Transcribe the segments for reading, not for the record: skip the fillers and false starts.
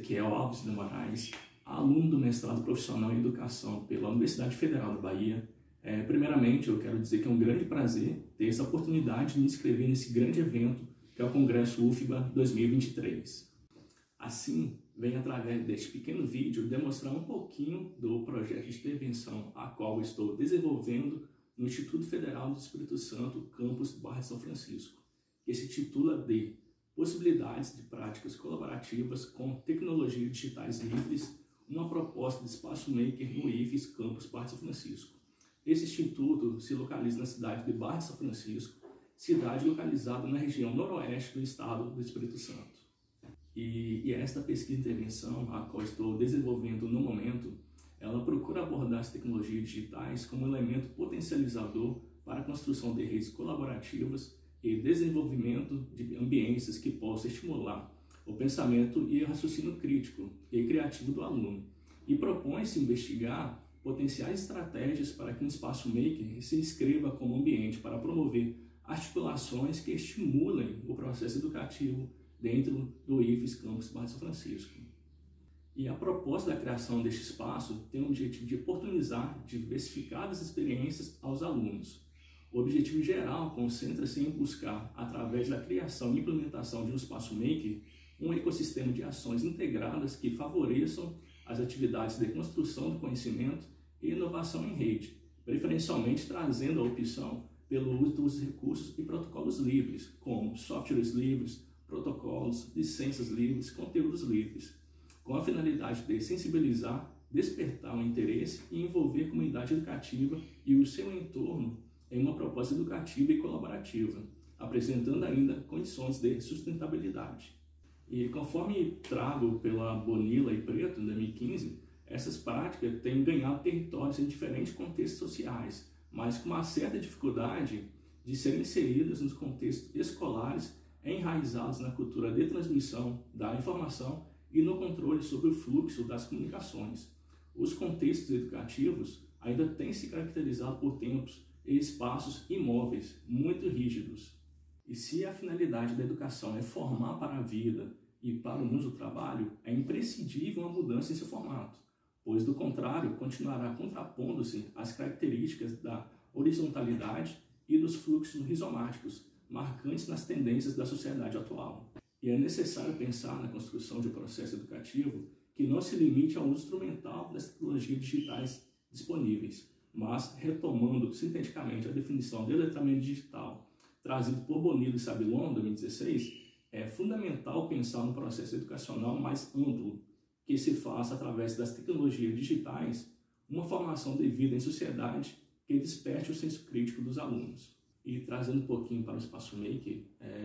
Ezequiel Alves de Moraes, aluno do mestrado profissional em educação pela Universidade Federal da Bahia. Primeiramente, eu quero dizer que é um grande prazer ter essa oportunidade de me inscrever nesse grande evento que é o Congresso UFBA 2023. Assim, venho através deste pequeno vídeo demonstrar um pouquinho do projeto de intervenção a qual estou desenvolvendo no Instituto Federal do Espírito Santo, campus Barra de São Francisco, que se titula de Possibilidades de Práticas Colaborativas com Tecnologias Digitais Livres, uma proposta de espaço maker no IFES Campus Barra de São Francisco. Esse instituto se localiza na cidade de Barra de São Francisco, cidade localizada na região noroeste do estado do Espírito Santo. E esta pesquisa de intervenção, a qual estou desenvolvendo no momento, ela procura abordar as tecnologias digitais como elemento potencializador para a construção de redes colaborativas e desenvolvimento de ambientes que possam estimular o pensamento e o raciocínio crítico e criativo do aluno. E propõe-se investigar potenciais estratégias para que um espaço maker se inscreva como ambiente para promover articulações que estimulem o processo educativo dentro do IFES Campus Barra de São Francisco. E a proposta da criação deste espaço tem o objetivo de oportunizar diversificadas experiências aos alunos. O objetivo geral concentra-se em buscar, através da criação e implementação de um espaço maker, um ecossistema de ações integradas que favoreçam as atividades de construção do conhecimento e inovação em rede, preferencialmente trazendo a opção pelo uso dos recursos e protocolos livres, como softwares livres, protocolos, licenças livres, conteúdos livres, com a finalidade de sensibilizar, despertar o interesse e envolver a comunidade educativa e o seu entorno em uma proposta educativa e colaborativa, apresentando ainda condições de sustentabilidade. E conforme trago pela Bonilla e Preto, em 2015, essas práticas têm ganhado territórios em diferentes contextos sociais, mas com uma certa dificuldade de serem inseridas nos contextos escolares enraizados na cultura de transmissão da informação e no controle sobre o fluxo das comunicações. Os contextos educativos ainda têm se caracterizado por tempos e espaços imóveis, muito rígidos. E se a finalidade da educação é formar para a vida e para o mundo do trabalho, é imprescindível uma mudança em seu formato, pois do contrário continuará contrapondo-se às características da horizontalidade e dos fluxos rizomáticos, marcantes nas tendências da sociedade atual. E é necessário pensar na construção de um processo educativo que não se limite ao uso instrumental das tecnologias digitais disponíveis, mas retomando sinteticamente a definição de letramento digital trazido por Bonilla e Sabilon, em 2016, é fundamental pensar no processo educacional mais amplo, que se faça através das tecnologias digitais uma formação devida em sociedade que desperte o senso crítico dos alunos. E trazendo um pouquinho para o espaço maker,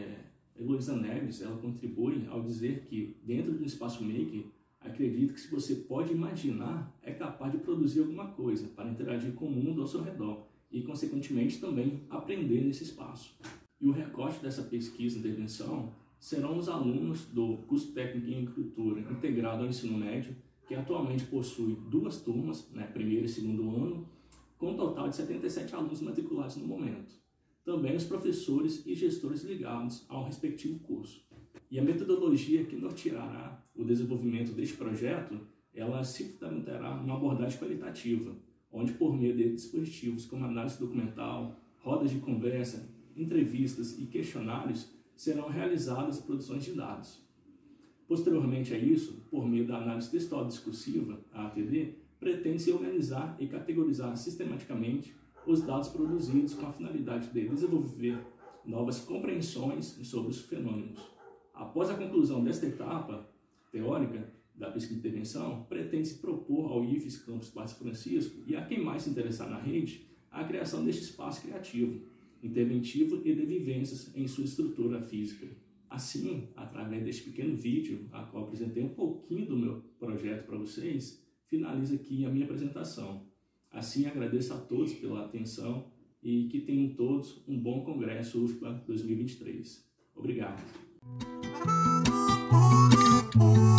Heloísa Neves ela contribui ao dizer que dentro do espaço maker, acredito que se você pode imaginar, é capaz de produzir alguma coisa para interagir com o mundo ao seu redor e, consequentemente, também aprender nesse espaço. E o recorte dessa pesquisa e intervenção serão os alunos do curso técnico em agricultura integrado ao ensino médio, que atualmente possui 2 turmas, primeiro e segundo ano, com um total de 77 alunos matriculados no momento. Também os professores e gestores ligados ao respectivo curso. E a metodologia que norteará o desenvolvimento deste projeto, ela se fundamentará numa abordagem qualitativa, onde por meio de dispositivos como análise documental, rodas de conversa, entrevistas e questionários, serão realizadas produções de dados. Posteriormente a isso, por meio da análise textual discursiva, a ATD, pretende-se organizar e categorizar sistematicamente os dados produzidos com a finalidade de desenvolver novas compreensões sobre os fenômenos. Após a conclusão desta etapa teórica da pesquisa de intervenção, pretende-se propor ao IFES Campus Barra de São Francisco e a quem mais se interessar na rede a criação deste espaço criativo, interventivo e de vivências em sua estrutura física. Assim, através deste pequeno vídeo, a qual apresentei um pouquinho do meu projeto para vocês, finalizo aqui a minha apresentação. Assim, agradeço a todos pela atenção e que tenham todos um bom Congresso UFBA 2023. Obrigado.